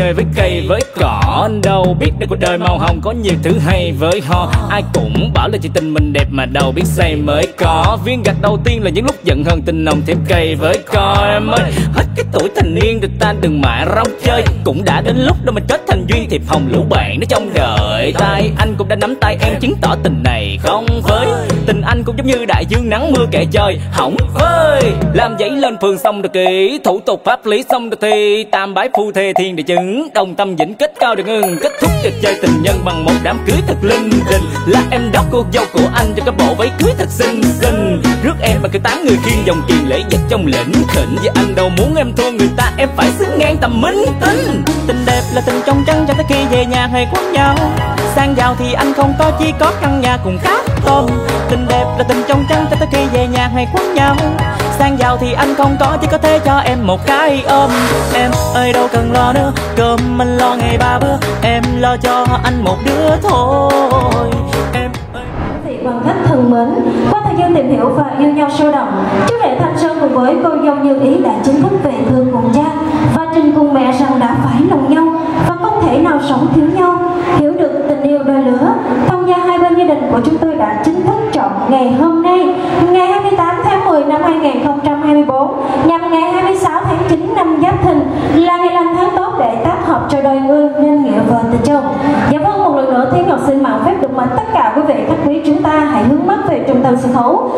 chơi với cây với cỏ. Đâu biết đây cuộc đời màu hồng có nhiều thứ hay với ho. Ai cũng bảo là chuyện tình mình đẹp mà đâu biết say mới có. Viên gạch đầu tiên là những lúc giận hơn tình nồng thêm cây với co. Em ơi hết cái tuổi thành niên được ta đừng mãi rong chơi. Cũng đã đến lúc đâu mình kết thành duyên thiệp hồng lũ bạn nó trong đời. Tay anh cũng đã nắm tay em chứng tỏ tình này không với. Tình anh cũng giống như đại dương nắng mưa kệ trời hỏng vơi. Làm giấy lên phường xong được kỹ, thủ tục pháp lý xong được thì tam bái phu thê thiên địa chứng. Đồng tâm vĩnh kết cao được ngừng, kết thúc trò chơi tình nhân bằng một đám cưới thật linh đình. Là em đó cô dâu của anh cho cái bộ váy cưới thật xinh xinh. Rước em mà cứ tán người khiên dòng kiền lễ vật trong lĩnh thỉnh. Vì anh đâu muốn em thua người ta, em phải xứng ngang tầm minh tinh. Tình đẹp là tình trong trắng cho tới khi về nhà hay quấn nhau. Sang giàu thì anh không có, chỉ có căn nhà cùng cát tôm. Tình đẹp là tình trong trắng cho tới khi về nhà hay quấn nhau. Sang giàu thì anh không có, chỉ có thể cho em một cái ôm. Em ơi đâu cần lo nữa, cơm anh lo ngày ba bữa. Em lo cho anh một đứa thôi. Em ơi. Quý vị quan khách thân mến, qua thời gian tìm hiểu và yêu nhau sâu đậm, chú rể Thanh Sơn cùng với cô dâu Như Ý đã chính thức về thương cùng cha và trình cùng mẹ rằng đã phải lòng nhau và không thể nào sống thiếu nhau. Hiểu được tình yêu đôi lứa, thông gia hai bên gia đình của chúng tôi đã chính thức chọn ngày hôm nay, ngày hai mươi tám tháng mười năm hai nghìn không trăm hai mươi tư, nhằm ngày hai mươi sáu tháng chín năm Giáp Thìn là ngày lành tháng tốt để tác hợp cho đôi ương nên nghĩa vợ tình chồng. Dạ vâng, một lần nữa Thiên Ngọc xin mạo phép được mời tất cả quý vị khách quý chúng ta hãy hướng mắt về trung tâm sân khấu.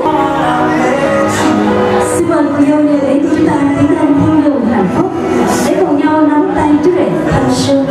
Xin mời cô dâu Như Ý chúng ta tiến lên theo đường hạnh phúc để cùng nhau nắm tay chú rể Thanh Sơn.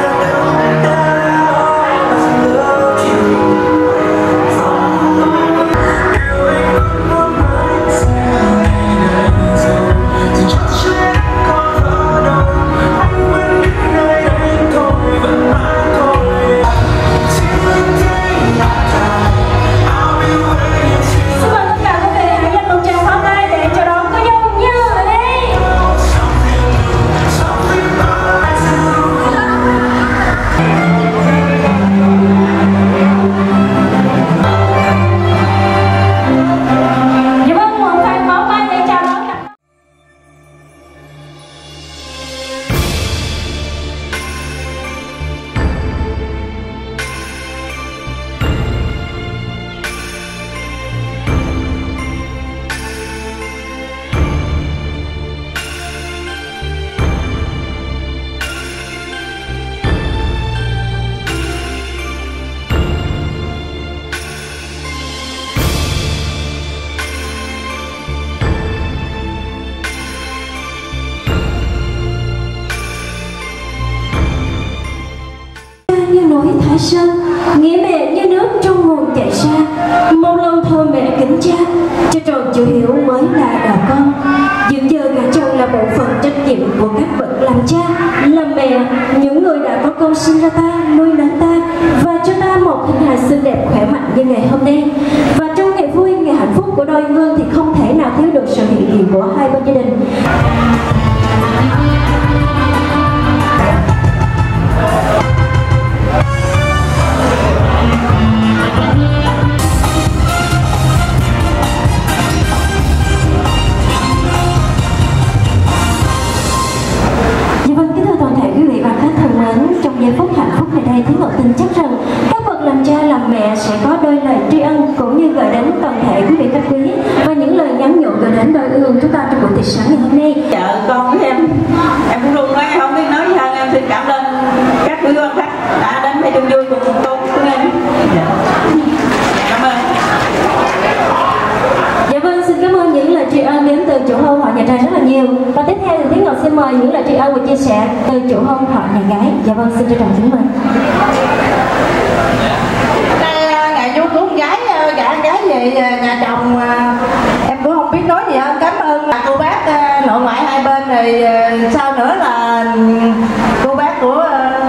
Thái Sơn, nghĩa mẹ như nước trong nguồn chảy ra. Một lần thôi mẹ kính cha, cho tròn chữ hiểu mới là đạo con. Hiện giờ gả chồng là bộ phận trách nhiệm của các bậc làm cha, làm mẹ, những người đã có công sinh ra ta, nuôi nấng ta và cho ta một hình hài xinh đẹp khỏe mạnh như ngày hôm nay. Và trong ngày vui, ngày hạnh phúc của đôi ương thì không thể nào thiếu được sự hiện diện của hai bên gia đình. Trong giây phút hạnh phúc này đây, Thúy Ngọc tin chắc rằng các bậc làm cha làm mẹ sẽ có đôi lời tri ân cũng như gửi đến toàn thể quý vị khách quý và những lời nhắn nhủ gửi đến đôi ương chúng ta trong buổi tiệc sáng ngày hôm nay. Vợ con với em, em cũng luôn nói không biết nói gì hơn. Em xin cảm ơn các quý quan khách đã đến đây chung vui cùng chúng tôi của em. Cảm ơn. Dạ vâng, xin cảm ơn những lời tri ân đến từ chủ hôn họ nhà trai rất là nhiều. Và tiếp theo thì Thúy Ngọc xin mời những lời tri ân và chia sẻ từ chủ hôn họ nhà gái. Dạ vâng, xin trân trọng kính mời. Đây ngày chú cứu con gái, gả con gái về nhà chồng, em cũng không biết nói gì hơn. Cảm ơn cô bác nội ngoại hai bên, rồi sau nữa là cô bác của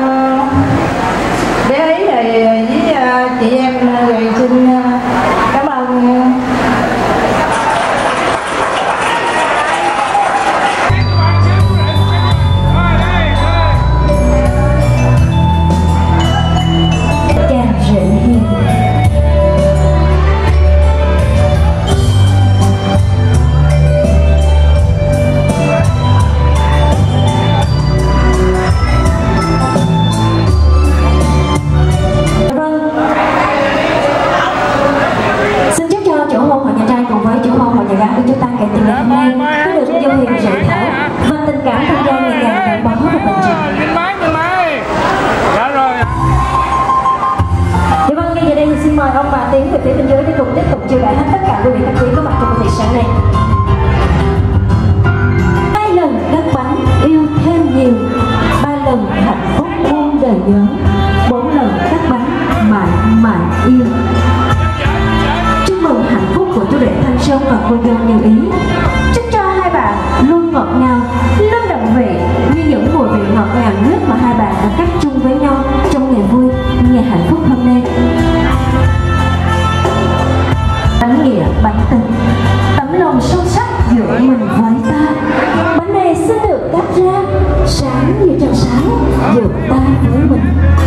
bé Ý rồi với chị em, rồi xin cảm ơn. mời ông bà Tiến về phía bên dưới để cùng tiếp tục chiêu đãi hết tất cả quý vị khách quý có mặt trong buổi tiệc sáng nay. Hai lần đất bánh yêu thêm nhiều, ba lần hạnh phúc muôn đời nhớ, bốn lần đất bánh mãi mãi yêu. Chúc mừng hạnh phúc của chú rể Thanh Sơn và cô dâu Như Ý. Chúc cho hai bạn luôn ngọt ngào, luôn đậm vị như những mùi vị ngọt ngào nhất mà hai bạn đã cắt chung với nhau trong ngày vui, ngày hạnh phúc hôm nay. Bánh nghĩa, bánh tình, tấm lòng sâu sắc giữa mình với ta. Bánh này xin được cắt ra, sáng như trăng sáng giữa ta với mình.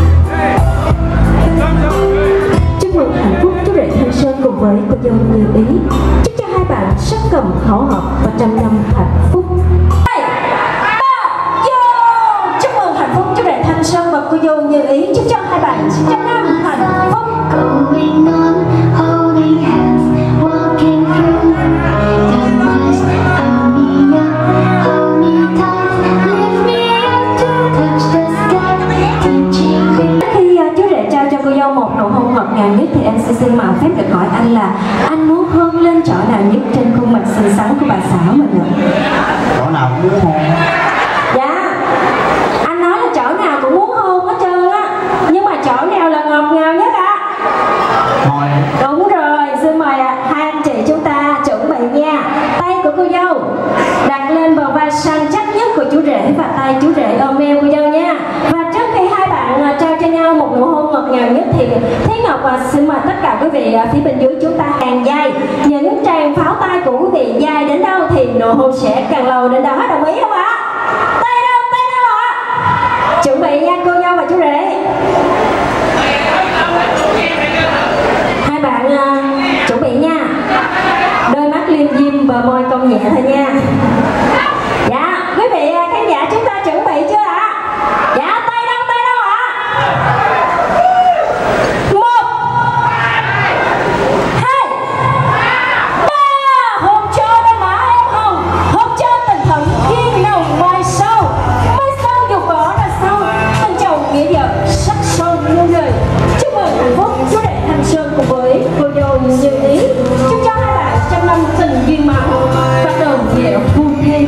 Chúc mừng hạnh phúc chú rể Thanh Sơn cùng với cô dâu Như Ý. Chúc cho hai bạn sắc cầm hảo hợp và trăm năm hạnh phúc. Hai, ba, vô! Chúc mừng hạnh phúc chú rể Thanh Sơn và cô dâu Như Ý. Chúc cho hai bạn trăm năm hạnh phúc. Going on, holding hands, walking through the mist. Hold me up, hold me tight, lift me up to touch the sky. Teaching me. Khi uh, chú rể trao cho cô dâu một nụ hôn ngọt ngào nhất thì em sẽ xin mạo phép được hỏi anh là anh muốn hôn lên chỗ nào nhất trên khuôn mặt xinh xắn của bà xã mình ạ? Chỗ nào cũng muốn hôn. Dạ, anh nói là chỗ nào cũng muốn hôn hết trơn á, nhưng mà chỗ nào là ngọt ngào nhất ạ? Thôi. Đúng rồi, xin mời à, hai anh chị chúng ta chuẩn bị nha. Tay của cô dâu đặt lên bờ vai săn chắc nhất của chú rể và tay chú rể ôm eo cô dâu nha. Và trước khi hai bạn à, trao cho nhau một nụ hôn ngọt ngào nhất thì Thế Ngọc à, xin mời tất cả quý vị à, phía bên dưới chúng ta càng dai. Những tràng pháo tay của quý vị dai đến đâu thì nụ hôn sẽ càng lâu đến đó. Đồng ý không ạ? Tay đâu, tay đâu ạ? Chuẩn bị nha cô dâu và chú rể. Hai bạn uh, chuẩn bị nha. Đôi mắt liêm diêm bờ môi cong nhẹ thôi nha. Dạ, quý vị uh, khán giả chúng ta chuẩn bị chưa ạ? Dạ, tay đâu, tay đâu ạ? Một, hai, ba. Hôn cho đôi má em hồng, hôn cho tình thận kiên nồng mai sâu, mai sâu dục vỏ ra sâu, tình chồng nghĩa vợ sắc son muôn đời. Chúc mừng hạnh phúc chú rể Thanh Sơn cùng với cô dâu Như Ý. Chúc cho hai bạn trăm năm tình duyên màu và đồng điệu phu thê.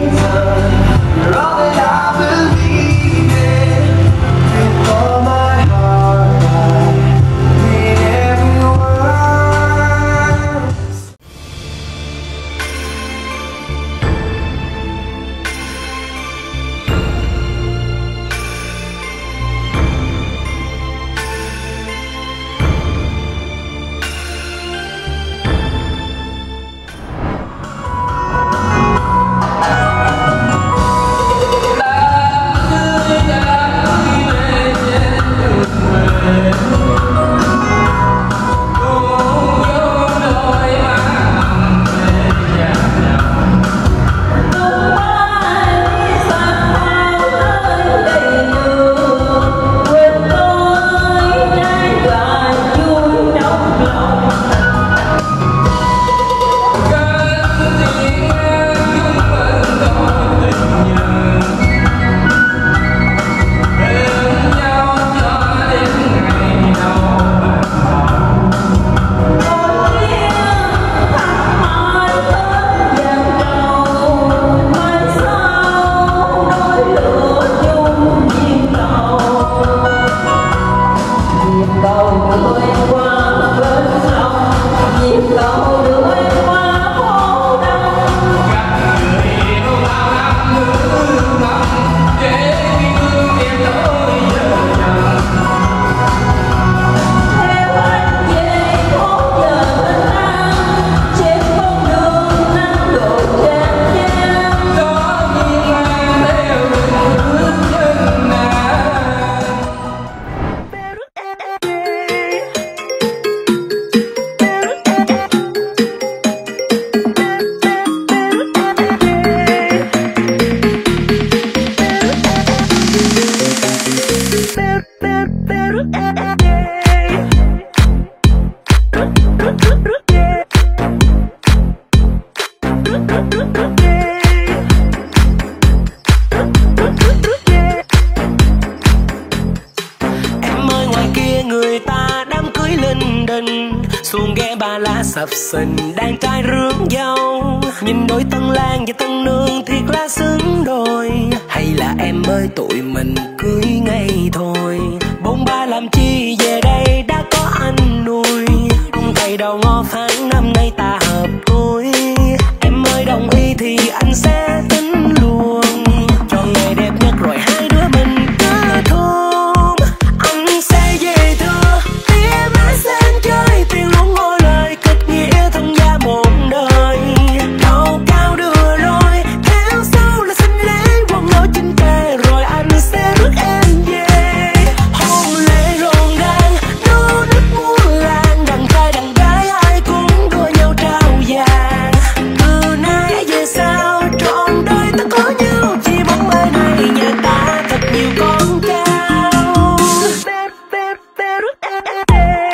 Em ơi ngoài kia người ta đám cưới linh đình, Xuồng ghe ba lá sập sình, đàn trai rước dâu. Nhìn đôi tân lang và tân nương thiệt là xứng đôi. Hay là em ơi tụi mình cưới ngay thôi. Bôn ba làm chi về đây đã có anh nuôi. Ông thầy đầu ngõ tháng năm nay ta hợp tuổi. Em ơi đồng ý thì anh sẽ tính luôn. Cho ngày đẹp nhất rồi hai đứa mình kết hôn. Anh sẽ về thưa phía má sen chơi. Tiền luôn ngôi lời kết nghĩa thân gia một đời. Đầu cao đưa lối theo sau là xin lễ quần áo chinh tề. Rồi anh sẽ rước em về. Hôn lễ rộn ràng nô nức muôn làng. Đàn trai đàn gái ai cũng đua nhau trao vàng. Từ nay về sau trọn đời ta có nhau. Chỉ bóng mai này nhà ta thật nhiều con cao. Bé bé bé rước em về.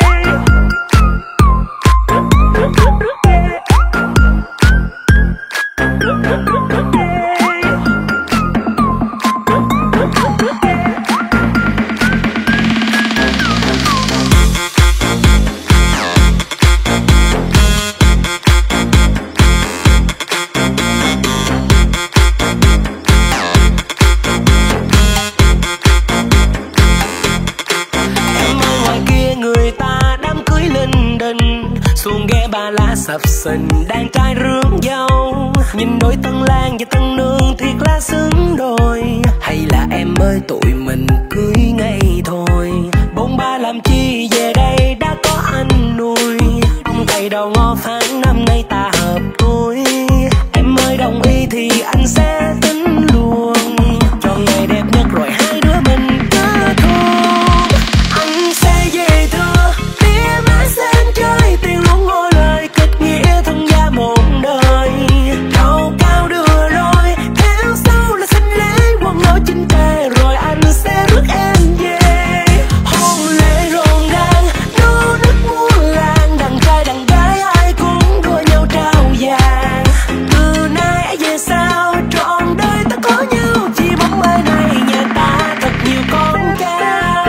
Người ta đám cưới linh đình. Xuồng ghe ba lá sập sình, đàn trai rước dâu. Nhìn đôi tân lang và tân nương thiệt là xứng đôi. Hay là em ơi tụi mình cưới ngay thôi. Bôn ba làm chi về đây đã có anh nuôi. Ông thầy đầu ngõ tháng năm nay ta hợp tuổi. Em ơi đồng ý thì anh sẽ tính luôn. Cho ngày đẹp nhất rồi hai đứa mình kết hôn. Anh sẽ về thưa phía má sen chơi. Tiền luôn ngôi lời kết nghĩa thân gia một đời. Đầu cao đưa lối theo sau là xin lễ quần áo chinh tề. Rồi anh sẽ rước em về. Hôn lễ rộn ràng nô nức muôn làng. Đàn trai đàn gái ai cũng đua nhau trao vàng. Từ nay về sau trọn đời ta có nhau. Chỉ bóng mai này nhà ta thật nhiều con cao.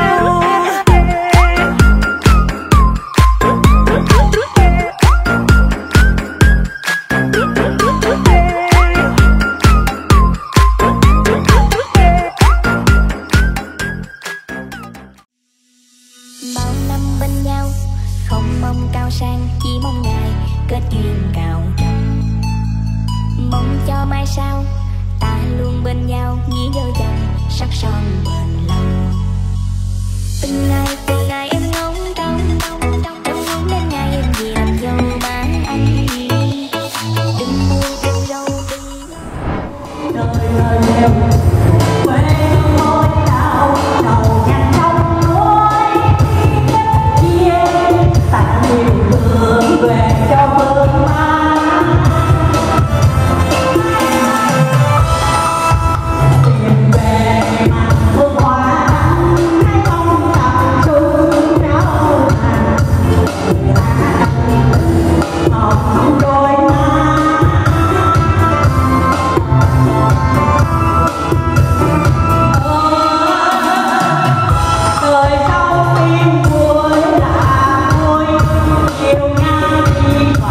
Bao năm bên nhau không mong cao sang, chỉ mong ngày kết duyên cao trọng. Mong cho mai sau ta luôn bên nhau, nghĩa đôi dòng sắc son bền lâu. Từng ngày từng ngày em ngóng trông trông ngóng đến ngày em về làm dâu má anh. Đừng buồn đừng râu đừng đời lời em quê môi đau đầu nhăn trong lối. Tặng nhiều đường về cho bơm má. Tìm về mặt hương hoa hai bông tập trung rau hành. Hồng đôi má. Đời sau phim cuối là vui. Chiều nay thì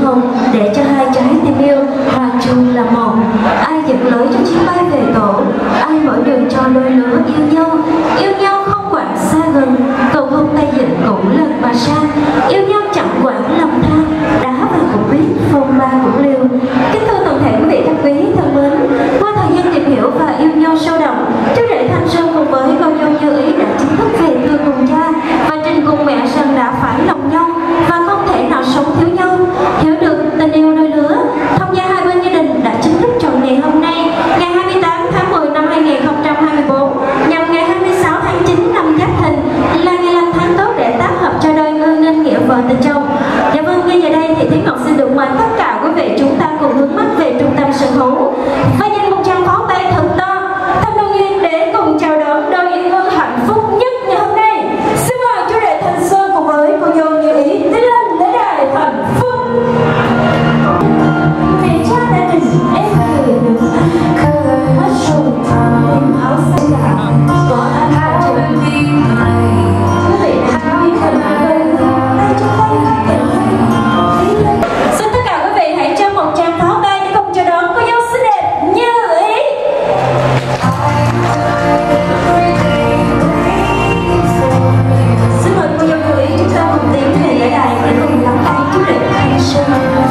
hồng để cho hai trái tình yêu hòa chung là một. Ai dẫn lối trong chuyến bay về tổ, ai mở đường cho đôi lứa yêu nhau. Yêu nhau không quản xa gần, cầu hôn tay dựng cũng lần mà sang. Yêu nhau chẳng quản lầm than, đá vào cũng biết, phong ba cũng liều. Kính thưa toàn thể quý vị khách quý thân mến, qua thời gian tìm hiểu và yêu nhau sâu đậm, chú rể Thanh Sơn cùng với cô dâu Như Ý đã chính thức về thưa cùng cha và trình cùng mẹ rằng đã phải lòng nhau và không thể nào sống thiếu nhau. Hiểu được tình yêu đôi lứa, thông gia hai bên gia đình đã chính thức chọn ngày hôm nay, ngày hai mươi tám tháng mười năm hai nghìn không trăm hai mươi tư, nhằm ngày hai mươi sáu tháng chín năm Giáp Thìn là ngày lành tháng tốt để tác hợp cho đôi ngư nên nghĩa vợ tình chồng. Dạ vâng, ngay giờ đây thì Thúy Ngọc xin được mời tất cả quý vị chúng ta cùng hướng mắt về trung tâm sân khấu và dành một tràng pháo tay thật to, thật đồng duyên để cùng chào đón đôi yêu thương hạnh phúc nhất ngày hôm nay. Xin mời chú rể Thanh Sơn cùng với cô dâu Như Ý tiến lên lễ đài hạnh phúc. Vì cha đã định em cười được hết rồi, em áo xanh gạo có anh hát cho quý vị đã biết mình bên tay trong tay hát kèm. Xin tất cả quý vị hãy cho một tràng pháo tay để cùng chào đón cô dâu xinh đẹp Như Ý. Xin mời cô dâu Như Ý chúng ta cùng tiến về lễ đài để cùng lắng nghe chú rể Thanh Sơn.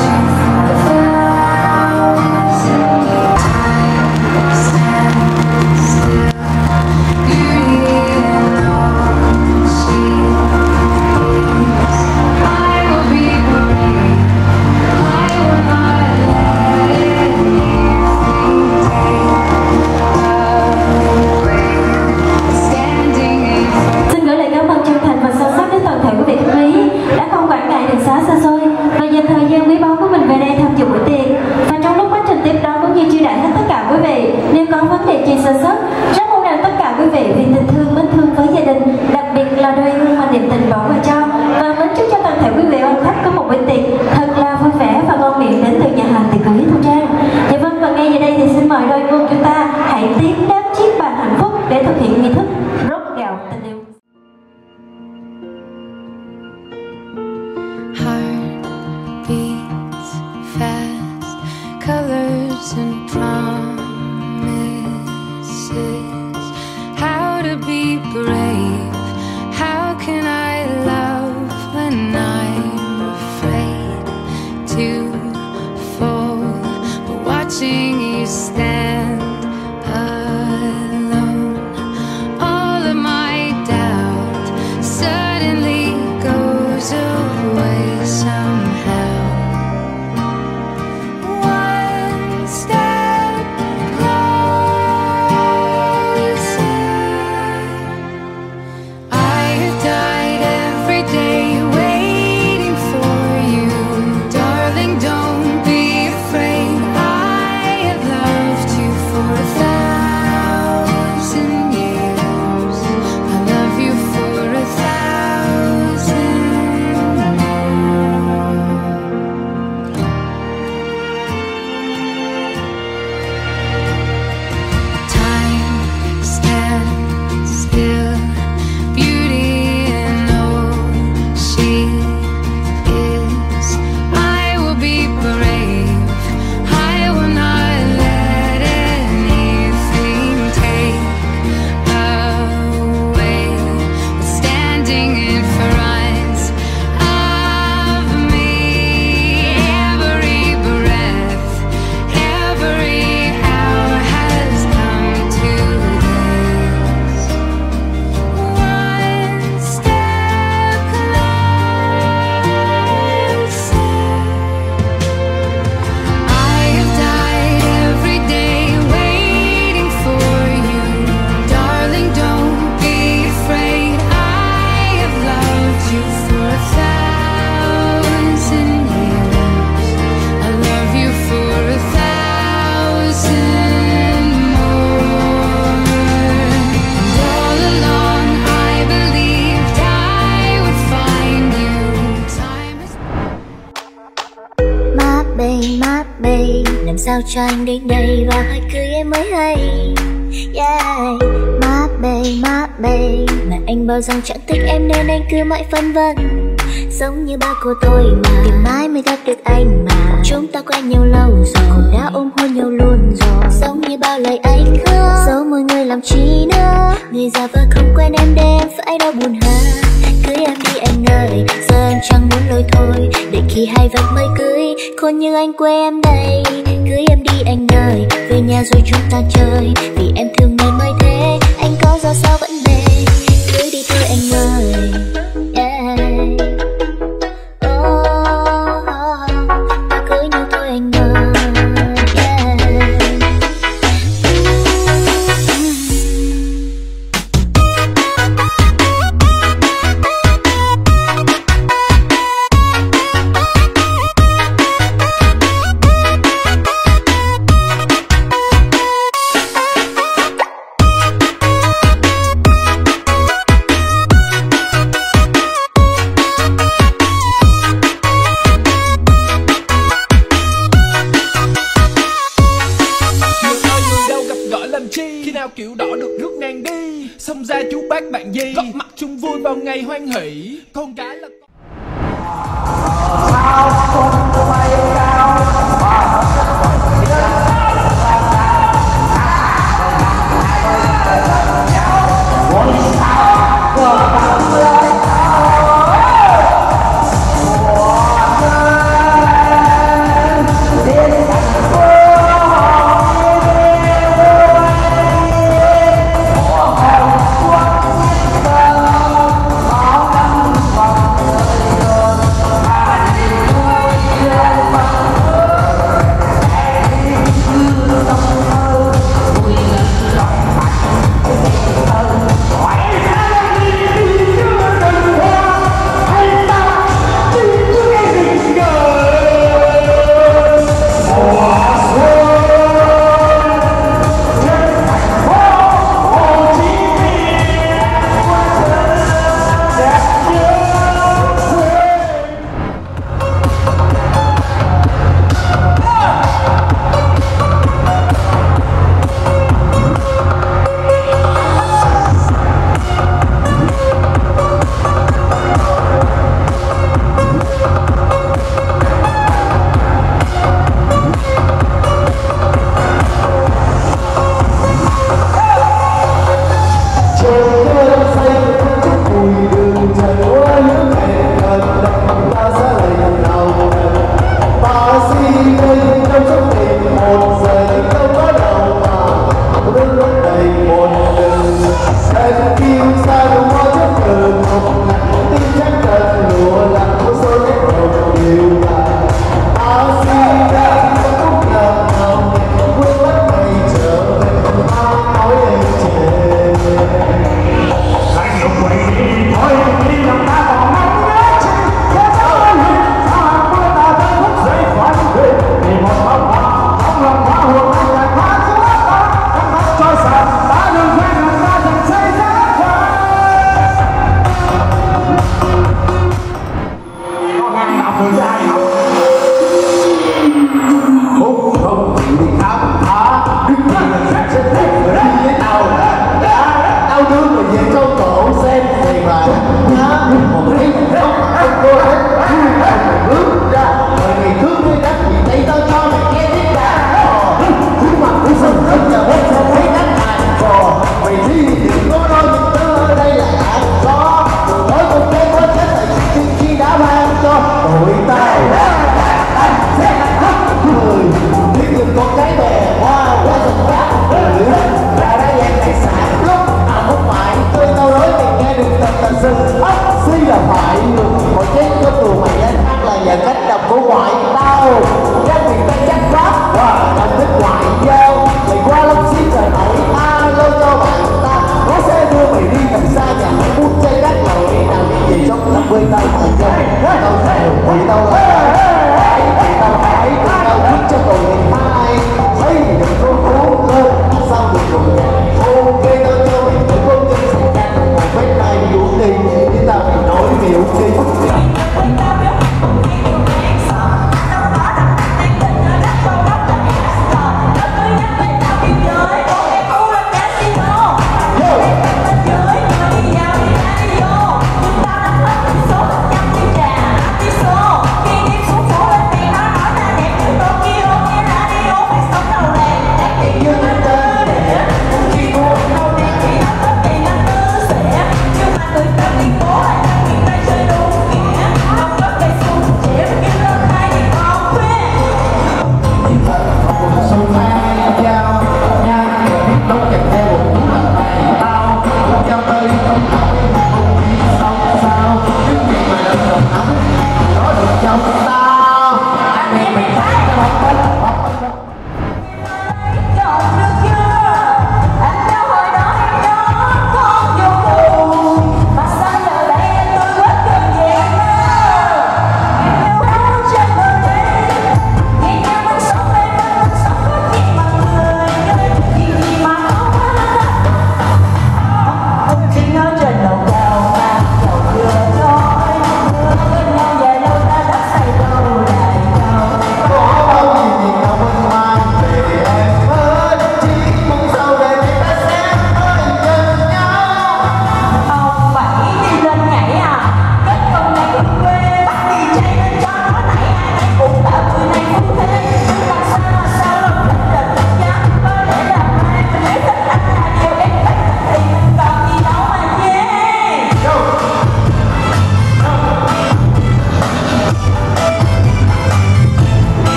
sao cho anh đến đây và hỏi cưới em mới hay. Yeah, má bê má bê mà anh bảo rằng chẳng thích em nên anh cứ mãi phân vân. Giống như ba cô tôi mà ngày mai mới gặp được anh mà chúng ta quen nhau lâu rồi cũng đã ôm hôn nhau luôn rồi. Giống như bao lời anh hứa dẫu mọi người làm chi nữa, người già vờ không quen em đêm phải đau buồn ha. Cưới em đi anh ơi, giờ em chẳng muốn lôi thôi, để khi hai vạch mới cưới khôn như anh quê em đây. Cưới em đi anh ơi, về nhà rồi chúng ta chơi, vì em thương nên mới thế, anh có do sao vẫn về. Cưới đi thôi anh ơi, yeah. Oh, oh, ta cưới nhau thôi anh ơi, yeah. Kiểu đỏ được rước nàng đi, xông ra chú bác bạn gì góp mặt chung vui vào ngày hoan hỷ. Con gái là Yeah.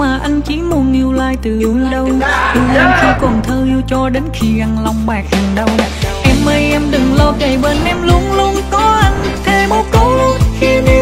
mà anh chỉ muốn yêu lại từ đâu. Yêu em khi còn thơ, yêu cho đến khi ăn lòng bạc hàng đầu. Em ơi em đừng lo, kề bên em luôn luôn có anh. Thêm một câu khi yêu